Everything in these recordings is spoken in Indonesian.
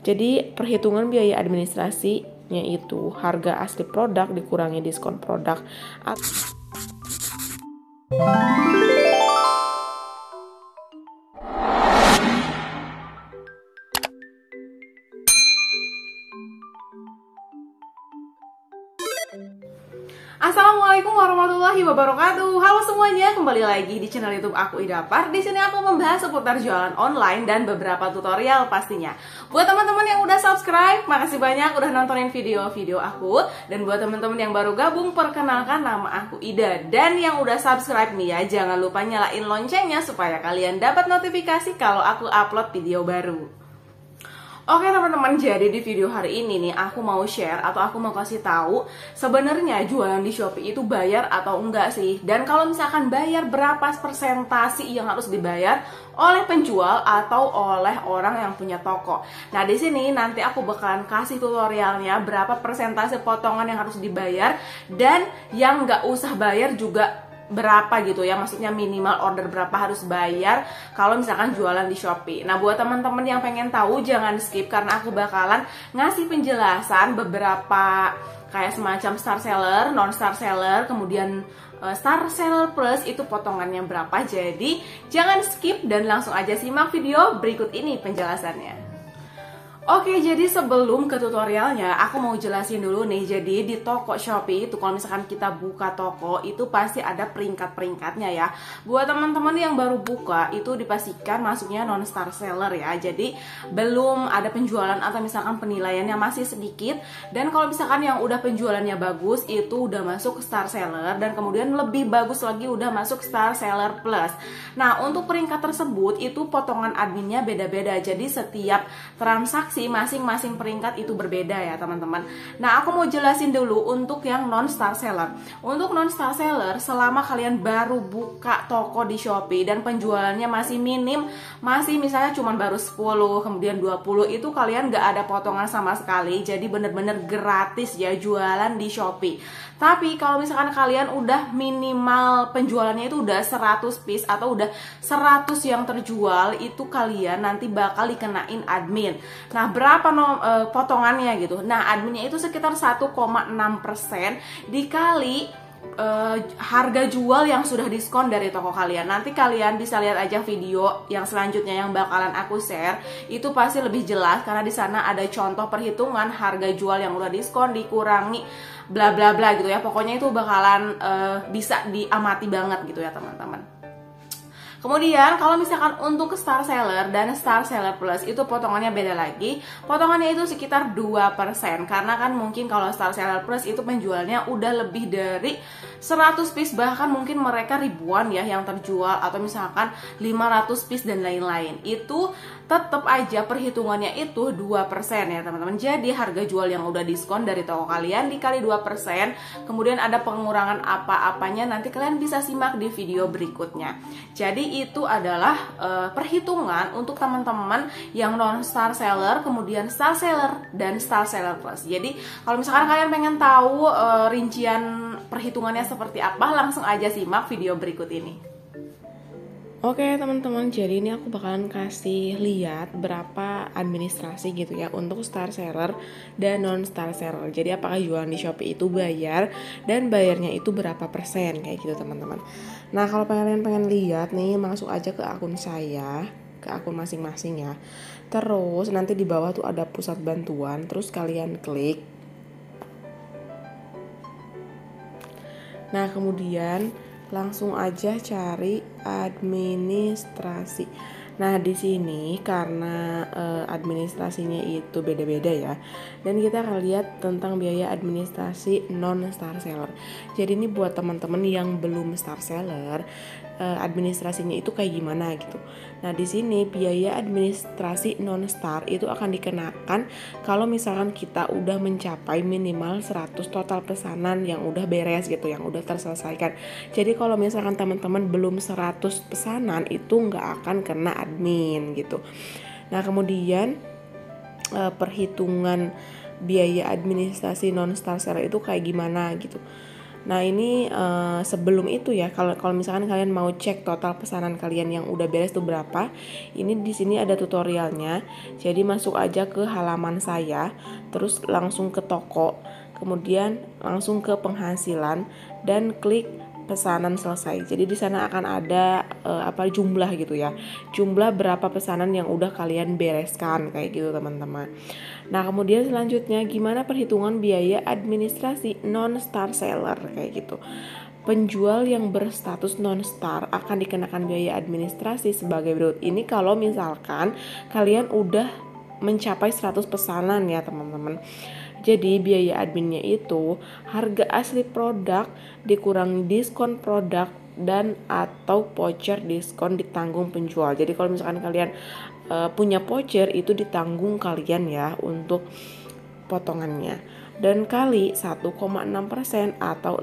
Jadi perhitungan biaya administrasinya itu harga asli produk dikurangi diskon produk. Assalamualaikum warahmatullahi wabarakatuh. Halo semuanya, kembali lagi di channel YouTube aku Idapar. Di sini aku membahas seputar jualan online dan beberapa tutorial pastinya. Buat teman-teman yang udah subscribe, makasih banyak udah nontonin video-video aku. Dan buat teman-teman yang baru gabung, perkenalkan nama aku Ida. Dan yang udah subscribe nih ya, jangan lupa nyalain loncengnya supaya kalian dapat notifikasi kalau aku upload video baru. Oke teman-teman, jadi di video hari ini nih aku mau share atau aku mau kasih tahu sebenarnya jualan di Shopee itu bayar atau enggak sih? Dan kalau misalkan bayar, berapa persentase yang harus dibayar oleh penjual atau oleh orang yang punya toko. Nah, di sini nanti aku bakalan kasih tutorialnya berapa persentase potongan yang harus dibayar dan yang nggak usah bayar juga berapa gitu ya, maksudnya minimal order berapa harus bayar kalau misalkan jualan di Shopee. Nah, buat teman-teman yang pengen tahu jangan skip karena aku bakalan ngasih penjelasan beberapa kayak semacam star seller, non star seller, kemudian star seller plus itu potongannya berapa. Jadi jangan skip dan langsung aja simak video berikut ini penjelasannya. Oke, jadi sebelum ke tutorialnya, aku mau jelasin dulu nih. Jadi di toko Shopee itu kalau misalkan kita buka toko, itu pasti ada peringkat-peringkatnya ya. Buat teman-teman yang baru buka, itu dipastikan masuknya non-star seller ya. Jadi belum ada penjualan atau misalkan penilaiannya masih sedikit. Dan kalau misalkan yang udah penjualannya bagus, itu udah masuk star seller. Dan kemudian lebih bagus lagi udah masuk star seller plus. Nah, untuk peringkat tersebut, itu potongan adminnya beda-beda. Jadi setiap transaksi masing-masing peringkat itu berbeda ya teman-teman. Nah, aku mau jelasin dulu untuk yang non star seller. Untuk non star seller, selama kalian baru buka toko di Shopee dan penjualannya masih minim, masih misalnya cuma baru 10 kemudian 20, itu kalian gak ada potongan sama sekali. Jadi bener-bener gratis ya jualan di Shopee. Tapi kalau misalkan kalian udah minimal penjualannya itu udah 100 piece atau udah 100 yang terjual, itu kalian nanti bakal dikenain admin. Nah, berapa potongannya gitu? Nah, adminnya itu sekitar 1,6% dikali harga jual yang sudah diskon dari toko kalian. Nanti kalian bisa lihat aja video yang selanjutnya yang bakalan aku share. Itu pasti lebih jelas karena di sana ada contoh perhitungan harga jual yang udah diskon dikurangi bla bla bla gitu ya. Pokoknya itu bakalan bisa diamati banget gitu ya teman-teman. Kemudian kalau misalkan untuk star seller dan star seller plus itu potongannya beda lagi. Potongannya itu sekitar 2%. Karena kan mungkin kalau star seller plus itu penjualnya udah lebih dari 100 piece, bahkan mungkin mereka ribuan ya yang terjual, atau misalkan 500 piece dan lain-lain. Itu tetap aja perhitungannya itu 2% ya teman-teman. Jadi harga jual yang udah diskon dari toko kalian dikali 2%. Kemudian ada pengurangan apa-apanya, nanti kalian bisa simak di video berikutnya. Jadi itu adalah perhitungan untuk teman-teman yang non star seller, kemudian star seller dan star seller plus. Jadi kalau misalkan kalian pengen tahu rincian perhitungannya seperti apa, langsung aja simak video berikut ini. Oke teman-teman, jadi ini aku bakalan kasih lihat berapa administrasi gitu ya untuk star seller dan non star seller. Jadi apakah jualan di Shopee itu bayar dan bayarnya itu berapa persen kayak gitu teman-teman. Nah, kalau kalian pengen lihat nih, masuk aja ke akun saya, ke akun masing-masing ya. Terus nanti di bawah tuh ada pusat bantuan, terus kalian klik. Nah, kemudian langsung aja cari administrasi. Nah, di sini karena administrasinya itu beda-beda ya. Dan kita akan lihat tentang biaya administrasi non star seller. Jadi ini buat teman-teman yang belum star seller, administrasinya itu kayak gimana gitu. Nah, di sini biaya administrasi non star itu akan dikenakan kalau misalkan kita udah mencapai minimal 100 total pesanan yang udah beres gitu, yang udah terselesaikan. Jadi kalau misalkan teman-teman belum 100 pesanan itu nggak akan kena admin gitu. Nah, kemudian perhitungan biaya administrasi non star seller itu kayak gimana gitu. Nah ini sebelum itu ya, kalau misalkan kalian mau cek total pesanan kalian yang udah beres tuh berapa, ini di sini ada tutorialnya. Jadi masuk aja ke halaman saya, terus langsung ke toko, kemudian langsung ke penghasilan dan klik pesanan selesai. Jadi di sana akan ada jumlah gitu ya. Jumlah berapa pesanan yang udah kalian bereskan kayak gitu teman-teman. Nah, kemudian selanjutnya gimana perhitungan biaya administrasi non-star seller kayak gitu. Penjual yang berstatus non-star akan dikenakan biaya administrasi sebagai berikut. Ini kalau misalkan kalian udah mencapai 100 pesanan ya teman-teman. Jadi biaya adminnya itu harga asli produk dikurangi diskon produk dan atau voucher diskon ditanggung penjual. Jadi kalau misalkan kalian punya voucher itu ditanggung kalian ya untuk potongannya. Dan kali 1,6% atau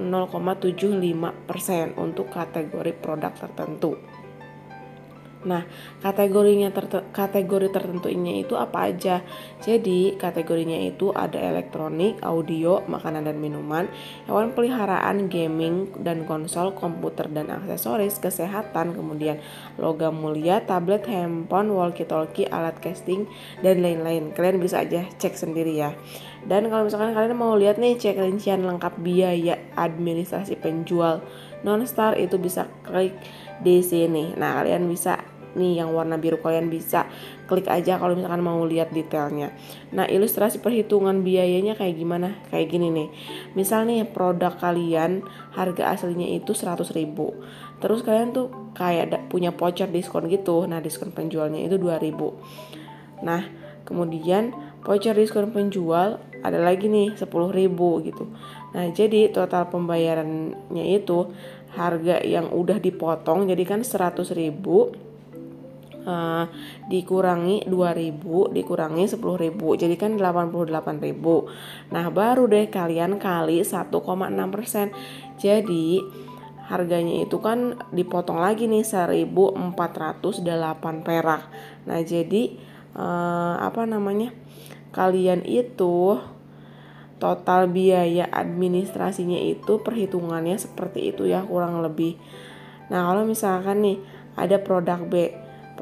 0,75% untuk kategori produk tertentu. Nah, kategori tertentunya itu apa aja? Jadi, kategorinya itu ada elektronik, audio, makanan dan minuman, hewan peliharaan, gaming dan konsol, komputer dan aksesoris, kesehatan, kemudian logam mulia, tablet, handphone, walkie-talkie, alat casting dan lain-lain. Kalian bisa aja cek sendiri ya. Dan kalau misalkan kalian mau lihat nih cek rincian lengkap biaya administrasi penjual non-star itu bisa klik di sini. Nah, kalian bisa nih yang warna biru, kalian bisa klik aja kalau misalkan mau lihat detailnya. Nah, ilustrasi perhitungan biayanya kayak gimana? Kayak gini nih. Misal nih produk kalian harga aslinya itu 100.000. Terus kalian tuh kayak punya voucher diskon gitu. Nah, diskon penjualnya itu 2.000. Nah, kemudian voucher diskon penjual ada lagi nih 10.000 gitu. Nah, jadi total pembayarannya itu harga yang udah dipotong jadi kan 100.000 dikurangi 2.000 dikurangi 10.000 jadi kan 88.000. Nah, baru deh kalian kali 1,6%. Jadi harganya itu kan dipotong lagi nih 1.408 perak. Nah, jadi kalian itu total biaya administrasinya itu perhitungannya seperti itu ya kurang lebih. Nah, kalau misalkan nih ada produk B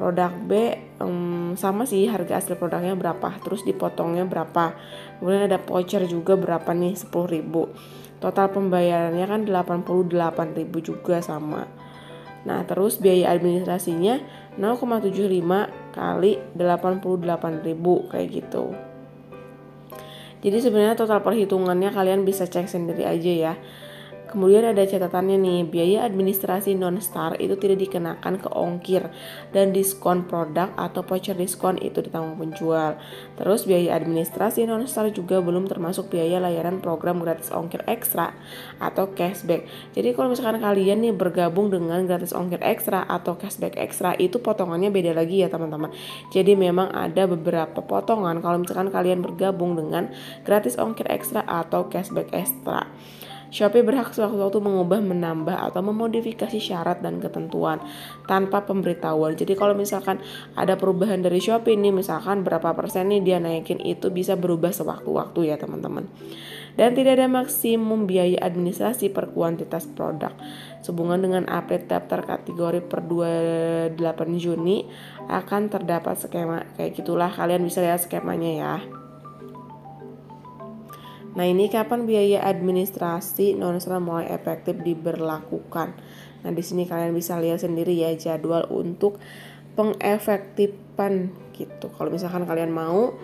sama sih harga asli produknya berapa, terus dipotongnya berapa, kemudian ada voucher juga berapa nih 10.000. Total pembayarannya kan 88.000 juga sama. Nah, terus biaya administrasinya 0,75 kali 88.000 kayak gitu. Jadi sebenarnya total perhitungannya kalian bisa cek sendiri aja ya. Kemudian ada catatannya nih, biaya administrasi non-star itu tidak dikenakan ke ongkir dan diskon produk atau voucher diskon itu ditanggung penjual. Terus biaya administrasi non-star juga belum termasuk biaya layanan program gratis ongkir ekstra atau cashback. Jadi kalau misalkan kalian nih bergabung dengan gratis ongkir ekstra atau cashback ekstra itu potongannya beda lagi ya teman-teman. Jadi memang ada beberapa potongan kalau misalkan kalian bergabung dengan gratis ongkir ekstra atau cashback ekstra. Shopee berhak sewaktu-waktu mengubah, menambah, atau memodifikasi syarat dan ketentuan tanpa pemberitahuan. Jadi kalau misalkan ada perubahan dari Shopee nih, misalkan berapa persen nih dia naikin, itu bisa berubah sewaktu-waktu ya teman-teman. Dan tidak ada maksimum biaya administrasi per kuantitas produk. Sehubungan dengan update daftar kategori per 28 Juni akan terdapat skema kayak gitulah, kalian bisa lihat skemanya ya. Nah, ini kapan biaya administrasi non-star mulai efektif diberlakukan. Nah, di sini kalian bisa lihat sendiri ya jadwal untuk pengefektifan gitu. Kalau misalkan kalian mau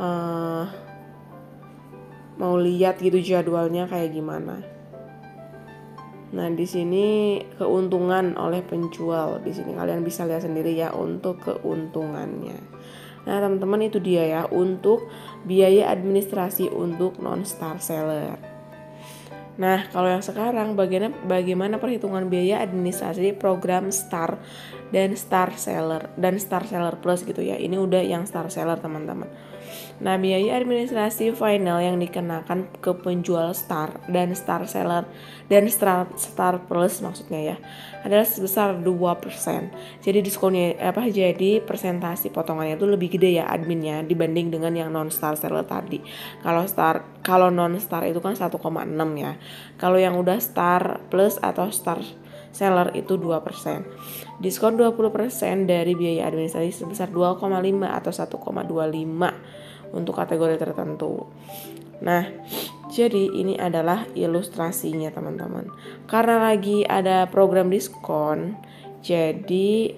lihat gitu jadwalnya kayak gimana. Nah, di sini keuntungan oleh penjual. Di sini kalian bisa lihat sendiri ya untuk keuntungannya. Nah, teman-teman itu dia ya untuk biaya administrasi untuk non-star seller. Nah, kalau yang sekarang bagaimana perhitungan biaya administrasi program Star dan Star Seller Plus gitu ya. Ini udah yang Star Seller teman-teman. Nah, biaya administrasi final yang dikenakan ke penjual Star dan Star Seller dan Star Plus maksudnya ya adalah sebesar 2%. Jadi diskonnya jadi persentase potongannya itu lebih gede ya adminnya dibanding dengan yang non Star Seller tadi. Kalau non Star itu kan 1,6 ya. Kalau yang udah Star Plus atau Star Seller itu 2%. Diskon 20% dari biaya administrasi sebesar 2,5 atau 1,25 untuk kategori tertentu. Nah, jadi ini adalah ilustrasinya teman-teman. Karena lagi ada program diskon, jadi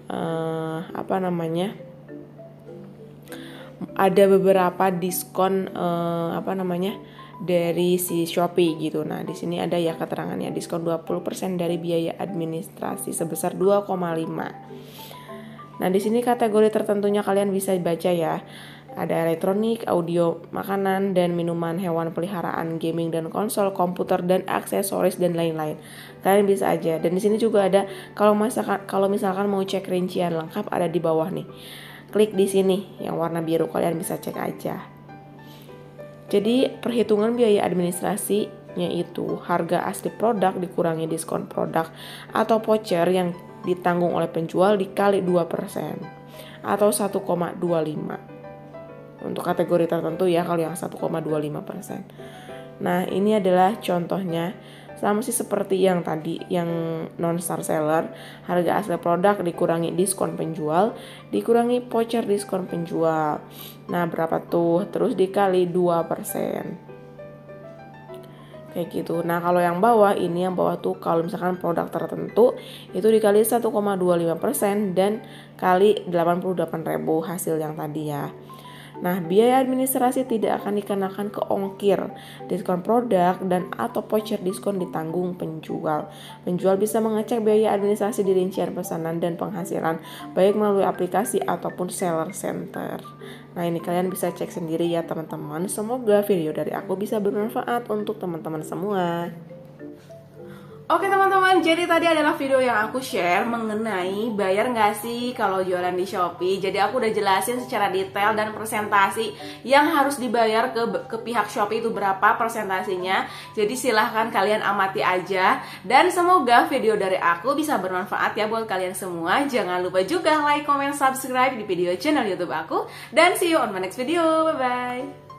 ada beberapa diskon dari si Shopee gitu. Nah, di sini ada ya keterangannya, diskon 20% dari biaya administrasi sebesar 2,5. Nah, di sini kategori tertentunya kalian bisa baca ya. Ada elektronik, audio, makanan dan minuman, hewan peliharaan, gaming dan konsol, komputer dan aksesoris dan lain-lain. Kalian bisa aja. Dan di sini juga ada kalau misalkan mau cek rincian lengkap ada di bawah nih. Klik di sini yang warna biru, kalian bisa cek aja. Jadi perhitungan biaya administrasinya itu harga asli produk dikurangi diskon produk atau voucher yang ditanggung oleh penjual dikali 2% atau 1,25 untuk kategori tertentu ya kalau yang 1,25%. Nah, ini adalah contohnya sama sih seperti yang tadi yang non star seller, harga asli produk dikurangi diskon penjual dikurangi voucher diskon penjual. Nah, berapa tuh? Terus dikali 2%. Kayak gitu. Nah, kalau yang bawah ini yang bawah tuh kalau misalkan produk tertentu itu dikali 1,25% dan kali 88.000 hasil yang tadi ya. Nah, biaya administrasi tidak akan dikenakan ke ongkir, diskon produk, dan atau voucher diskon ditanggung penjual. Penjual bisa mengecek biaya administrasi di rincian pesanan dan penghasilan, baik melalui aplikasi ataupun seller center. Nah, ini kalian bisa cek sendiri ya teman-teman. Semoga video dari aku bisa bermanfaat untuk teman-teman semua. Oke teman-teman, jadi tadi adalah video yang aku share mengenai bayar nggak sih kalau jualan di Shopee. Jadi aku udah jelasin secara detail dan presentasi yang harus dibayar ke pihak Shopee itu berapa presentasinya. Jadi silahkan kalian amati aja. Dan semoga video dari aku bisa bermanfaat ya buat kalian semua. Jangan lupa juga like, comment, subscribe di video channel YouTube aku. Dan see you on my next video. Bye-bye.